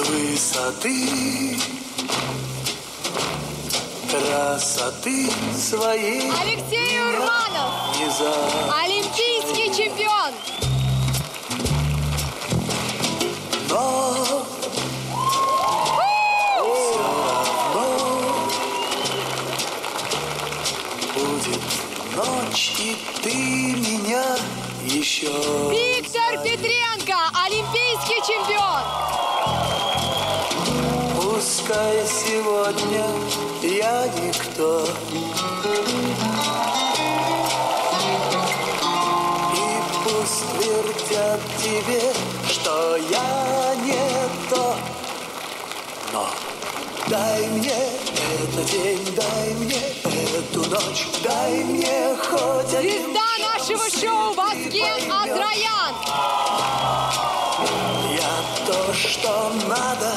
высоты, красоты своей. Алексей Урманов, олимпийский чемпион. Но все равно будет ночь, и ты меня еще... Виктор Петренко, олимпийский чемпион. Пускай сегодня я никто, и пусть твердят тебе, что я не то. Но дай мне этот день, дай мне эту ночь, дай мне хоть один... Звезда нашего шоу Вазген Азарян. Я то, что надо.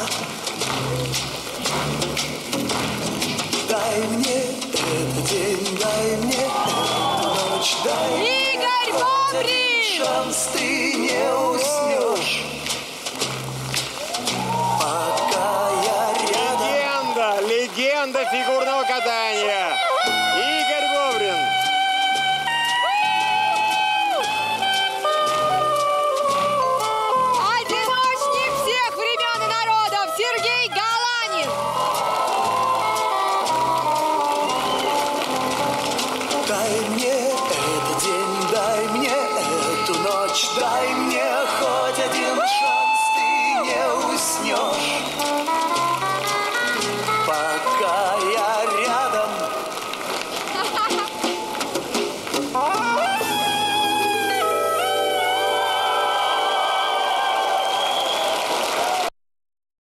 Дай мне этот день, дай мне эту ночь, дай мне Игорь Бобрин. шанс, ты не уснешь, пока я рядом. Легенда фигурного катания.